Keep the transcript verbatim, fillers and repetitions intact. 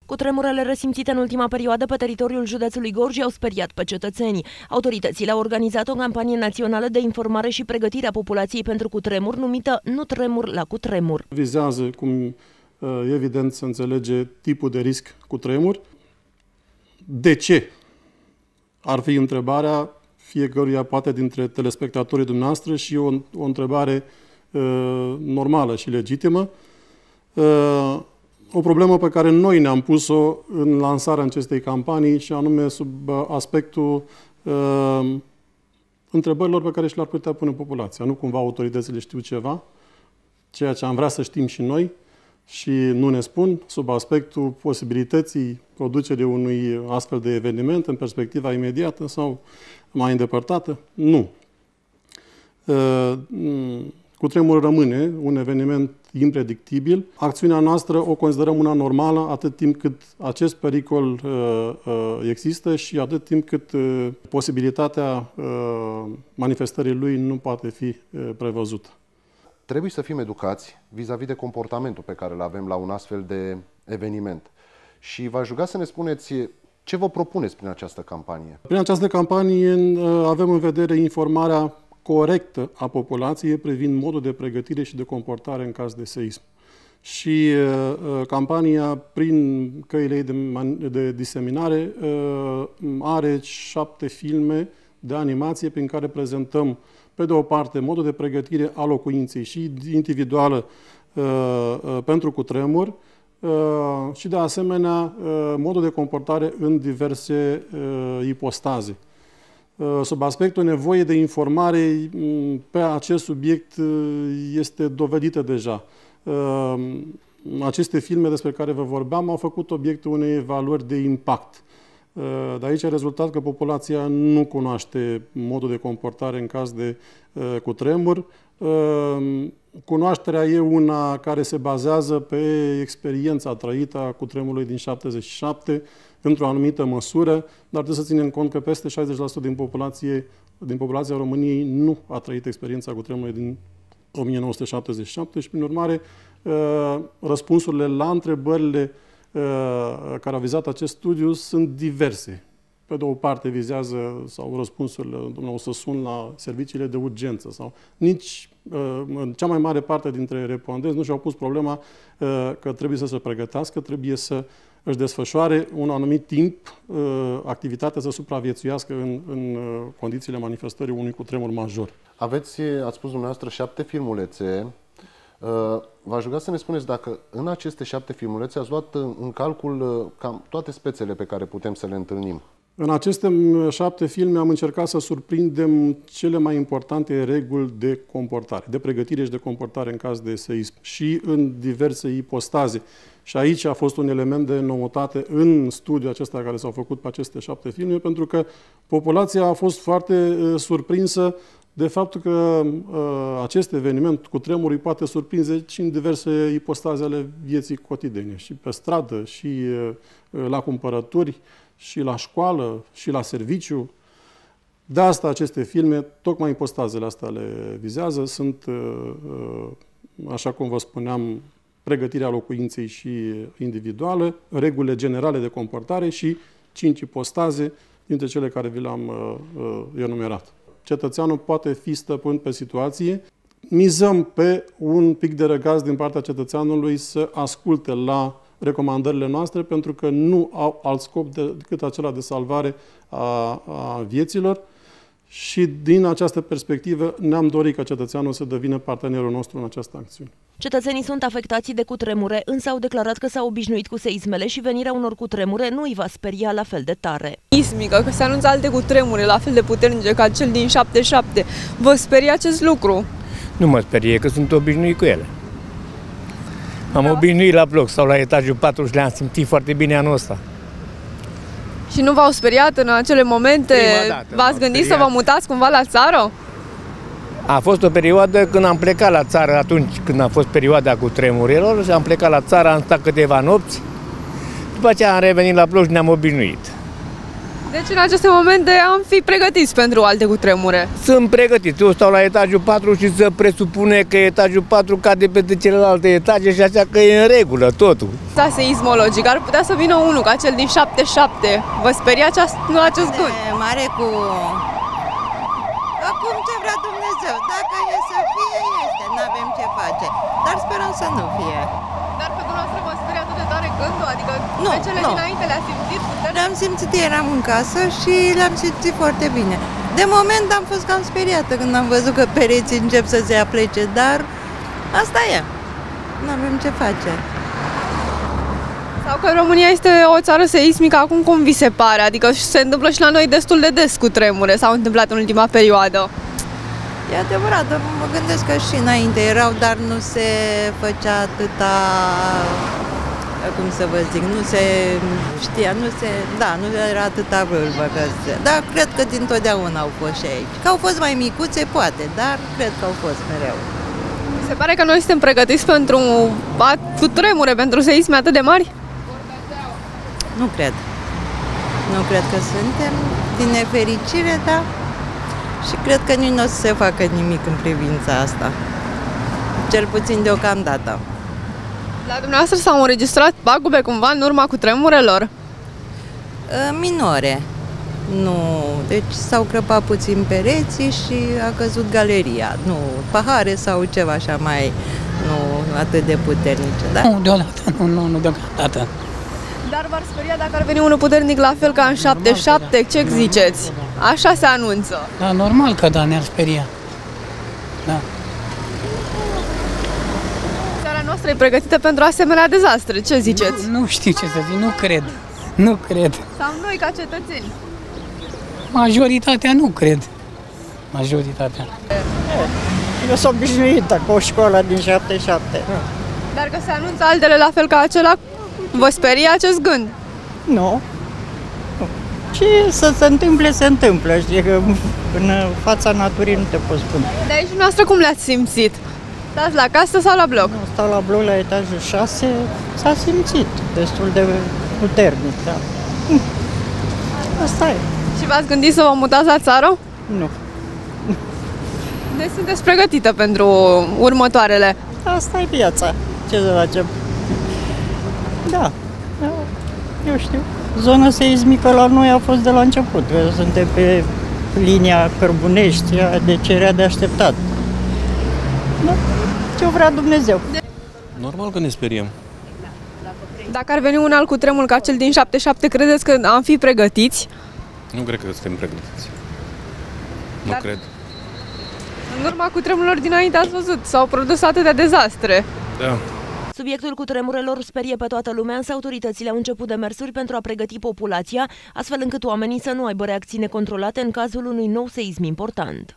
Cutremurele resimțite în ultima perioadă pe teritoriul județului Gorj au speriat pe cetățenii. Autoritățile au organizat o campanie națională de informare și pregătire a populației pentru cutremur, numită Nu tremur la cutremur. Vizează, cum evident se înțelege, tipul de risc cutremur. De ce? Ar fi întrebarea fiecăruia, poate dintre telespectatorii dumneavoastră, și o, o întrebare uh, normală și legitimă. Uh, O problemă pe care noi ne-am pus-o în lansarea acestei campanii și anume sub aspectul uh, întrebărilor pe care și le-ar putea pune populația. Nu cumva autoritățile știu ceva, ceea ce am vrea să știm și noi și nu ne spun, sub aspectul posibilității producerii unui astfel de eveniment în perspectiva imediată sau mai îndepărtată. Nu. Uh, Cutremurul rămâne un eveniment impredictibil. Acțiunea noastră o considerăm una normală atât timp cât acest pericol uh, uh, există și atât timp cât uh, posibilitatea uh, manifestării lui nu poate fi uh, prevăzută. Trebuie să fim educați vis-a-vis de comportamentul pe care îl avem la un astfel de eveniment. Și v-aș ruga să ne spuneți ce vă propuneți prin această campanie. Prin această campanie uh, avem în vedere informarea corectă a populației privind modul de pregătire și de comportare în caz de seism. Și uh, campania, prin căile de, de diseminare, uh, are șapte filme de animație prin care prezentăm, pe de o parte, modul de pregătire a locuinței și individuală uh, uh, pentru cutremur uh, și, de asemenea, uh, modul de comportare în diverse uh, ipostaze. Sub aspectul nevoie de informare pe acest subiect este dovedită deja. Aceste filme despre care vă vorbeam au făcut obiectul unei evaluări de impact. De aici a rezultat că populația nu cunoaște modul de comportare în caz de cutremur. Cunoașterea e una care se bazează pe experiența trăită a cutremurului din șaptezeci și șapte, într-o anumită măsură, dar trebuie să ținem cont că peste șaizeci la sută din populație, din populația României nu a trăit experiența cutremurului din o mie nouă sute șaptezeci și șapte și, prin urmare, răspunsurile la întrebările care au vizat acest studiu sunt diverse. Pe de o parte vizează, sau răspunsurile, domnule, o să sun la serviciile de urgență, sau nici în cea mai mare parte dintre respondenți nu și-au pus problema că trebuie să se pregătească, trebuie să își desfășoare un anumit timp activitatea să supraviețuiască în, în condițiile manifestării unui cutremur major. Aveți, ați spus dumneavoastră, șapte filmulețe. V-aș ruga să ne spuneți dacă în aceste șapte filmulețe ați luat în calcul cam toate spețele pe care putem să le întâlnim. În aceste șapte filme am încercat să surprindem cele mai importante reguli de comportare, de pregătire și de comportare în caz de seism și în diverse ipostaze. Și aici a fost un element de noutate în studiul acesta care s-au făcut pe aceste șapte filme, pentru că populația a fost foarte surprinsă de faptul că uh, acest eveniment cu tremurul poate surprinde și în diverse ipostaze ale vieții cotidiene, și pe stradă, și uh, la cumpărături, și la școală, și la serviciu. De asta aceste filme, tocmai impostazele astea le vizează, sunt, așa cum vă spuneam, pregătirea locuinței și individuală, regulile generale de comportare și cinci ipostaze dintre cele care vi le-am enumerat. Cetățeanul poate fi stăpân pe situație. Mizăm pe un pic de răgaz din partea cetățeanului să asculte la recomandările noastre, pentru că nu au alt scop decât acela de salvare a, a vieților și din această perspectivă ne-am dorit ca cetățeanul să devină partenerul nostru în această acțiune. Cetățenii sunt afectați de cutremure, însă au declarat că s-au obișnuit cu seismele și venirea unor cutremure nu îi va speria la fel de tare. Ismică, că se anunță alte cutremure la fel de puternice ca cel din șaptezeci și șapte. Vă sperie acest lucru? Nu mă sperie, că sunt obișnuit cu ele. Am da. obișnuit la bloc sau la etajul patru și le-am simțit foarte bine anul ăsta. Și nu v-au speriat în acele momente? V-ați gândit speriat. să vă mutați cumva la țară? A fost o perioadă când am plecat la țară, atunci când a fost perioada cu tremurilor, și am plecat la țară, am stat câteva nopți. După aceea am revenit la bloc și ne-am obișnuit. Deci în aceste momente am fi pregătiți pentru alte cutremure. Sunt pregătiți. Eu stau la etajul patru și se presupune că etajul patru cade pe celelalte etaje și așa că e în regulă totul. Da, seismologic. Ar putea să vină unul ca cel din șapte șapte. Vă speria acest, nu acest gând? Mare cu... Acum ce vrea Dumnezeu. Dacă e să fie, este. N-avem ce face. Dar sperăm să nu fie. Dar pe dumneavoastră vă speria atât de tare gândul? Adică nu, pe cele nu. dinainte le-a simțit? Le-am simțit, eram în casă și le-am simțit foarte bine. De moment am fost cam speriată când am văzut că pereții încep să se aplece, dar asta e. N-avem ce face. Sau că România este o țară seismică, acum cum vi se pare? Adică se întâmplă și la noi destul de des cu tremure, s-au întâmplat în ultima perioadă. E adevărat, mă gândesc că și înainte erau, dar nu se făcea atâta, cum să vă zic, nu se știa, nu se, da, nu era atâta vâlvă, că se, dar cred că dintotdeauna au fost și aici. Că au fost mai micuțe, poate, dar cred că au fost mereu. Se pare că noi suntem pregătiți pentru cutremure, pentru seisme atât de mari? Nu cred. Nu cred că suntem, din nefericire, da. Și cred că nici nu o să se facă nimic în privința asta. Cel puțin deocamdată. La dumneavoastră s-au înregistrat pagube cumva în urma cutremurelor? Minore. Nu. Deci s-au crăpat puțin pereții și a căzut galeria. Nu, pahare sau ceva așa mai, nu atât de puternice. Da? Nu, deodată. Nu, nu, nu deocamdată. Dar v-ar speria dacă ar veni unul puternic la fel ca în șapte șapte? Ce ziceți? Așa se anunță. Da, normal că da, ne-ar speria. Da. Țara noastră e pregătită pentru asemenea dezastre. Ce ziceți? Nu, nu știu ce să zic, nu cred. Nu cred. Sau noi ca cetățeni? Majoritatea nu cred. Majoritatea. Eu sunt obișnuită cu o școală din șapte șapte. Dar că se anunță altele la fel ca acela, vă sperie acest gând? Nu. Ce să se întâmple, se întâmplă. Știi că în fața naturii nu te poți spune. De aici dumneavoastră cum le-ați simțit? Stați la casă sau la bloc? Nu, stau la bloc la etajul șase, s-a simțit destul de puternic, da. Asta e. Și v-ați gândit să vă mutați la țară? Nu. Deci sunteți pregătită pentru următoarele? Asta e viața. Ce să facem? Da. Eu știu. Zona seismică la noi a fost de la început. Suntem pe linia Cărbunești, deci era de așteptat. Da? Ce-o vrea Dumnezeu. Normal că ne speriem. Dacă ar veni un alt cutremur ca cel din șapte șapte, credeți că am fi pregătiți? Nu cred că suntem pregătiți. Nu Dar cred. în urma cutremurilor dinainte ați văzut, s-au produs atâtea dezastre. Da. Subiectul cutremurelor sperie pe toată lumea, însă autoritățile au început demersuri pentru a pregăti populația, astfel încât oamenii să nu aibă reacții necontrolate în cazul unui nou seism important.